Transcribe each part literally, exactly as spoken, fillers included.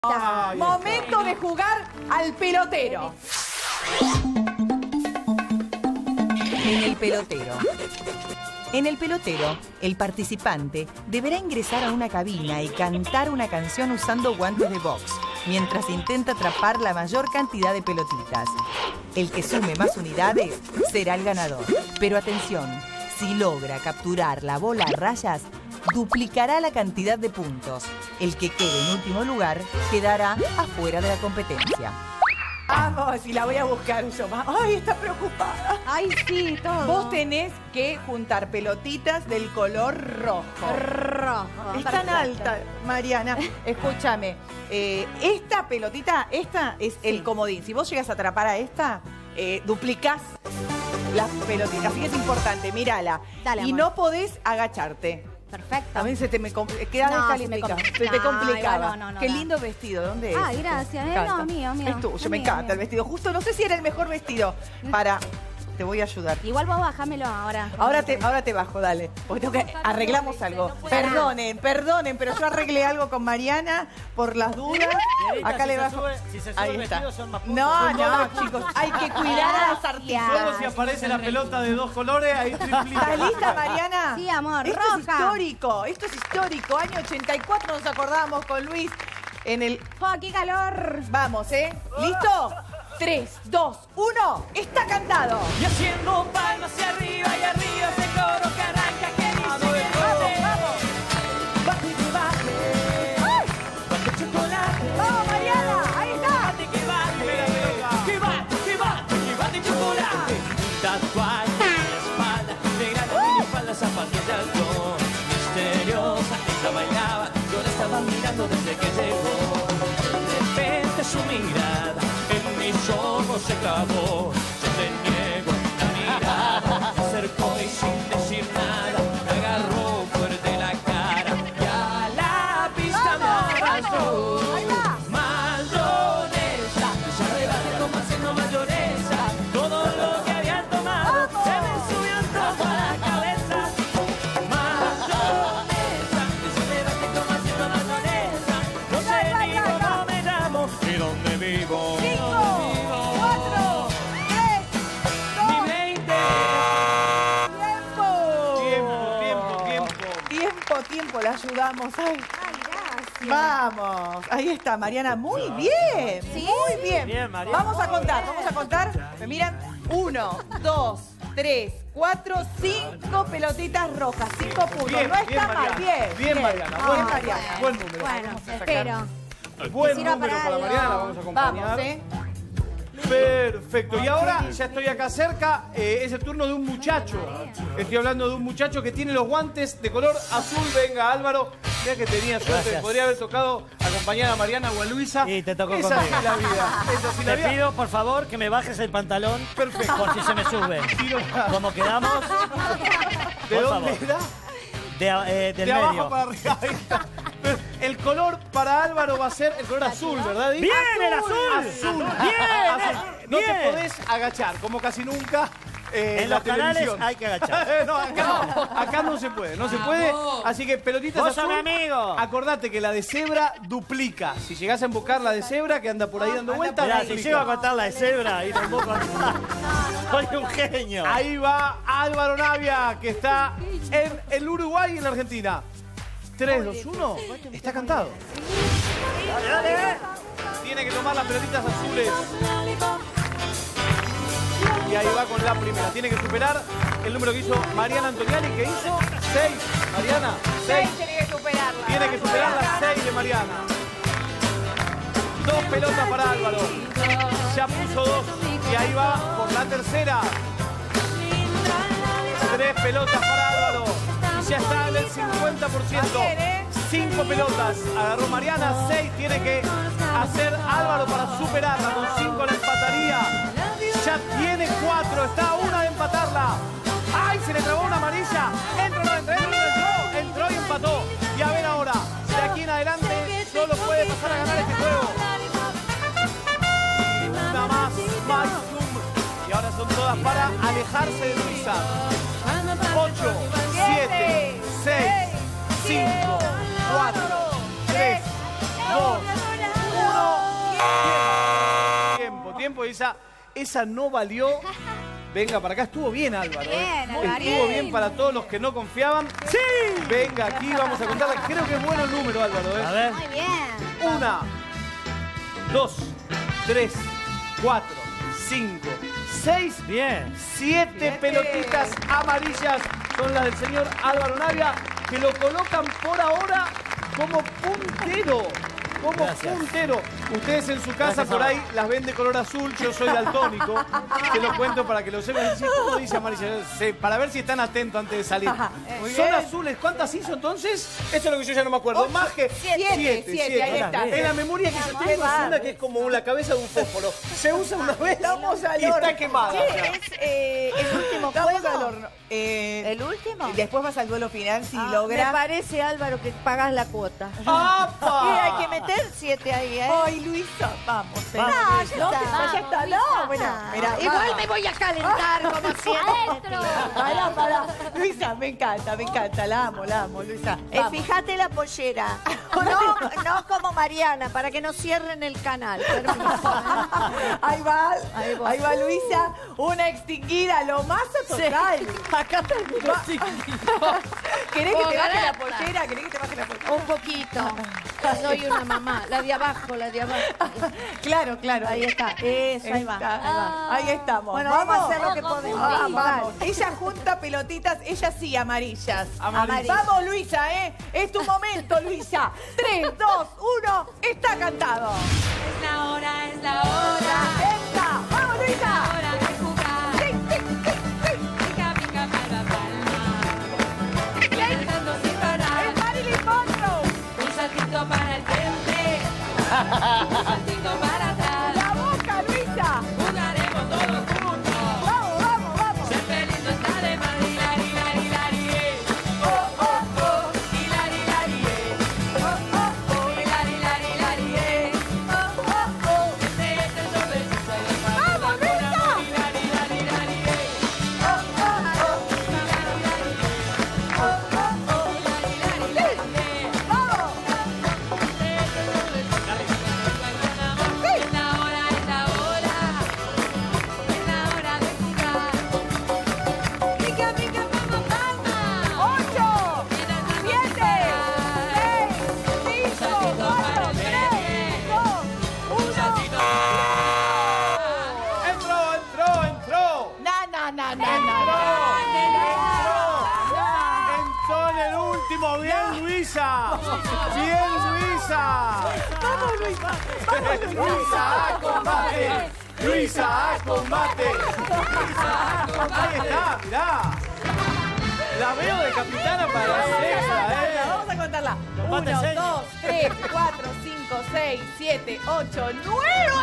Ay, momento de jugar al pelotero. En el pelotero. En el pelotero, el participante deberá ingresar a una cabina y cantar una canción usando guantes de box, mientras intenta atrapar la mayor cantidad de pelotitas. El que sume más unidades será el ganador. Pero atención, si logra capturar la bola a rayas, duplicará la cantidad de puntos. El que quede en último lugar quedará afuera de la competencia. Vamos, y la voy a buscar yo más. Ay, está preocupada. Ay, sí, todo. Vos tenés que juntar pelotitas del color rojo. Rojo. Es tan alta, Mariana. Escúchame, eh, esta pelotita, esta es el Sí. comodín. Si vos llegas a atrapar a esta, eh, duplicás las pelotitas. Así que es importante, mírala. Dale, y amor. no podés agacharte. Perfecto. A mí se te me compl- queda No, descalificado. se me compl- Se te No, complicaba. igual no, no, no, Qué no. lindo vestido. ¿Dónde es? Ay, gracias. Me Eh, no, encanta. mío, mío. Es tuyo, Es me mío, encanta mío. el vestido. Justo, no sé si era el mejor vestido para... Te voy a ayudar. Igual vos bajámelo ahora. Ahora te, ahora te bajo, dale. Porque tengo que arreglamos algo. Perdonen, perdonen, pero yo arreglé algo con Mariana por las dudas. Señorita, Acá si le se bajo. sube- si se sube Ahí el está. vestido, son más puntos. No, no, chicos, hay que cuidar a las artistas. Solo si aparece la pelota de dos colores, ahí triplica. ¿Estás lista, Mariana? Sí, amor, Esto es roja. histórico, esto es histórico. Año ochenta y cuatro nos acordamos con Luis en el... ¡Oh, qué calor! Vamos, ¿eh? ¿Listo? tres, dos, uno, está cantado. Y haciendo palmas hacia arriba y arriba ese coro que arranca que dice que Vamos, vamos. bate que bate, bate chocolate, Vamos, Mariana, ahí está. bate que bate, que bate, que bate, que bate chocolate. Tatuaje en la espalda, negra la minifalda, zapatos de algodón, misteriosa, ella bailaba, yo la estaba mirando desde que llegó. De repente su mirada en mis ojos se clavó, yo te niego la mirada, se acercó y sin decir nada, me agarró fuerte la cara y a la pista me arrastró. Ahí va. Mayonesa, se arrebate como haciendo mayonesa, todo lo que habían tomado se me subió un trozo a la cabeza. Mayonesa, se arrebate como haciendo mayonesa, no sé ni cómo me llamo ni dónde vivo. Cinco, cuatro, tres, Mi dos, veinte. tiempo. Tiempo, tiempo, tiempo. Tiempo, tiempo, la ayudamos. Ay, Ay, gracias. vamos. Ahí está, Mariana. Muy bien. ¿Sí? Muy bien. Bien, Mariana. Vamos a contar, vamos a contar. Me miran. Uno, dos, tres, cuatro, cinco pelotitas rojas. Cinco puntos. Bien, no está bien, mal. Mariana. Bien. Bien, Mariana. Bien, Buen, Mariana. buen número. Bueno, Vamos a sacar. espero. Buen Sirva número para para algo. Mariana, la vamos a acompañar. Vamos, ¿eh? Perfecto. Y ahora ya estoy acá cerca. Eh, es el turno de un muchacho. Estoy hablando de un muchacho que tiene los guantes de color azul. Venga, Álvaro. Mira que tenía suerte. Gracias. Podría haber tocado acompañar a Mariana o a Luisa. Y te tocó Es conmigo. así la vida. Es así la Te vida. pido, por favor, que me bajes el pantalón. Perfecto. Por si se me sube. Tiro la- ¿Cómo quedamos? ¿De Por dónde favor. era? De, eh, del De medio. abajo para arriba. Ahí está. El color para Álvaro va a ser el color azul, ¿verdad? Di? ¡Bien, el azul! Azul. ¡Bien! Azul. No bien. te podés agachar, como casi nunca. eh, En la los canales televisión. hay que agachar. no, acá no. Acá no se puede, no se puede. Así que pelotitas Vos sos azul. mi amigo. Acordate que la de cebra duplica. Si llegás a embocar la de cebra, que anda por ahí dando vueltas, Mirá, si duplica. llego a contar la de cebra y no puedo contar. Soy un genio. Ahí va Álvaro Navia, que está en el Uruguay y en la Argentina. tres, dos, uno. Está cantado. Dale, dale. Tiene que tomar las pelotitas azules. Y ahí va con la primera. Tiene que superar el número que hizo Mariana Antoniani, que hizo seis. Mariana, seis. Seis tiene que superarla. Tiene que superar las seis de Mariana. Dos pelotas para Álvaro. Ya puso dos. Y ahí va por la tercera. Tres pelotas para Álvaro. Y ya está en el cincuenta por ciento. Bien, ¿eh? Cinco pelotas. Agarró Mariana. Seis tiene que hacer Álvaro para superarla. Con cinco la empataría. Ya tiene cuatro. Está a una de empatarla. ¡Ay! Se le trabó una amarilla. Entró, no entró, entró, entró. Entró y empató. Y a ver ahora. De aquí en adelante solo puede pasar a ganar este juego. Una más. Más zoom. Y ahora son todas para alejarse de Luisa. ocho, siete, seis, cinco, cuatro, tres, dos, Luisa. Esa no valió. Venga, para acá estuvo bien, Álvaro. Bien, ¿eh? Álvaro. Estuvo bien para todos los que no confiaban. ¡Sí! Venga, aquí vamos a contarla. Creo que es bueno el número, Álvaro. ¿eh? A ver. Muy bien. Una, dos, tres, cuatro, cinco, seis, Bien. siete Siete. pelotitas amarillas. Son las del señor Álvaro Navia, que lo colocan por ahora como puntero. Como Gracias. puntero. Ustedes en su casa Gracias, por ahí Álvaro. las ven de color azul, yo soy daltónico. Te lo cuento para que lo sepan. Sí, ¿cómo dice amarilla? Sí, para ver si están atentos antes de salir. Muy Son bien. azules. ¿Cuántas hizo entonces? Esto es lo que yo ya no me acuerdo. Ocho, Más que siete, siete, ahí está. En la memoria que yo tengo es una que es como la cabeza de un fósforo. Se usa una vez Vamos al y está horno. quemada. ¿Qué es eh, el último Vamos juego? al horno. Eh, ¿El último? Después vas al duelo final si Ah, logra. me Me parece, Álvaro, que pagas la cuota. ¡Apa! Y hay que meter siete ahí, ¿eh? Ay, Luisa, vamos. No, ven. ya está. Ya está, no. Bueno, mira, Igual me voy a calentar como siempre. Pará, pará. Luisa, me encanta, me encanta. La amo, la amo, Luisa. Eh, Vamos. fíjate la pollera. No, no como Mariana, para que no cierren el canal. Permiso, ¿eh? Ahí va, Ahí ahí, va. va Luisa, una extinguida, lo más total. Acá terminó. ¿Querés que te baje la Fogarata. pollera? ¿Querés que te baje la pollera? Un poquito. Soy una mamá. La de abajo, la de abajo. Claro, claro. Ahí está. Eso, ahí va. Está, Ahí va. Ahí estamos. Bueno, vamos a hacer lo que podemos. Ah, Sí, vamos. dale. Ella junta pelotitas, ella sí, amarillas. Amarillas. Vamos, Luisa, ¿eh? Es tu momento, Luisa. Tres, dos, uno, está cantado. Es la hora, es la hora. ¡Esta! ¡Vamos, Luisa! Hora de jugar. Sí, sí, sí, sí. Pica, pica, palma, palma. Cantando sin parar. ¡Es Marilyn Monroe! Un saltito para el frente. Un saltito para atrás. ¡La boca, Luisa! Jugaremos todos juntos. ¡Vamos, vamos, vamos! Ser feliz no está de más. Hilari, hilari, hilari, eh. Oh, oh, oh. Hilari, hilari, eh. Oh, oh, oh. Hilari, hilari, hilari, eh. Oh, oh, oh. Este es el sorpresa de la ¡Vamos, Luisa! Hilari, hilari, hilari, eh. Oh, oh, oh. Hilari, hilari, eh. Oh, oh, oh. Hilari, hilari, hilari, eh. ¡Vamos! Es la hora, es la hora. Es la hora de jugar. Pica, pica, palma, palma. ¡Ocho! ¡Siete! ¡Seis! ¡Cinco! ¡Cuatro! ¡Tres! ¡Dos! ¡Uno! ¡Entró, entró, entró! ¡Na, na, na, na, na! Entró en el último. ¡Bien, Luisa! ¡Bien, Luisa! ¡Vamos, Luisa! ¡Luisa a combate! ¡Luisa a combate! Ahí está, mirá. La veo de capitana para la sexta, ¿eh? Vamos a contarla. Combate Uno, serio. dos, tres, cuatro, cinco, seis, siete, ocho, nueve.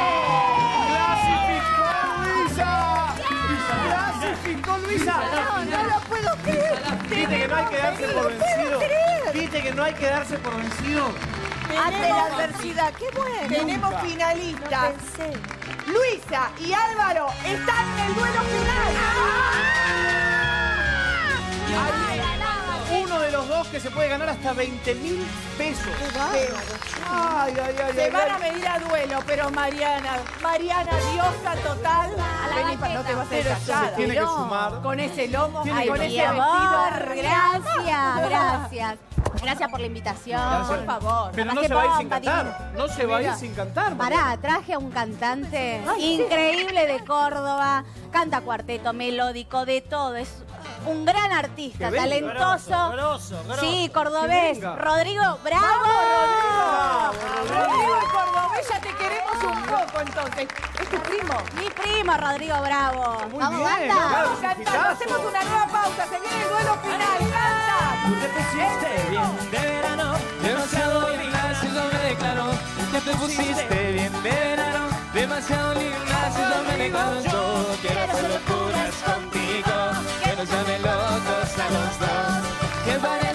¡Clasificó Luisa! ¡Clasificó Luisa! No, no lo puedo creer. Viste que no hay que darse por vencido. Viste que no hay que darse por vencido. Ante la adversidad. ¡Qué bueno! Tenemos finalistas. Luisa y Álvaro están en el duelo final. Hay uno de los dos que se puede ganar hasta veinte mil pesos. Ay, ay, ay, Se ay, van ay. a medir a duelo, pero Mariana, Mariana, diosa total. Vení, pa- no te vas a Pero desgastar. se tiene que sumar. Con ese lomo, Tiene ay, que con sumar. ese Amor, vestido. gracias, gracias. Gracias por la invitación. Por favor. Pero La no pasé se va a ir sin bomba, cantar. No se va a ir sin cantar. Pará, traje a un cantante increíble de Córdoba. Canta cuarteto, melódico, de todo. Es un gran artista, Que venga. talentoso. Grosso, grosso. Sí, cordobés. Que venga. Rodrigo, bravo. Rodrigo el Cordobés, ya te queremos un poco entonces. ¿Es tu primo? Mi primo Rodrigo Bravo. Muy Vamos, bien, banda. claro. Vamos cantando, hacemos una nueva pausa. Se viene el duelo final. ¡Canta! Te pusiste bien de verano, demasiado linda, si yo me declaro. Ya te pusiste bien de verano, demasiado linda, si yo me declaro. Yo quiero hacer locuras contigo, que nos llame locos a los dos. Que parezca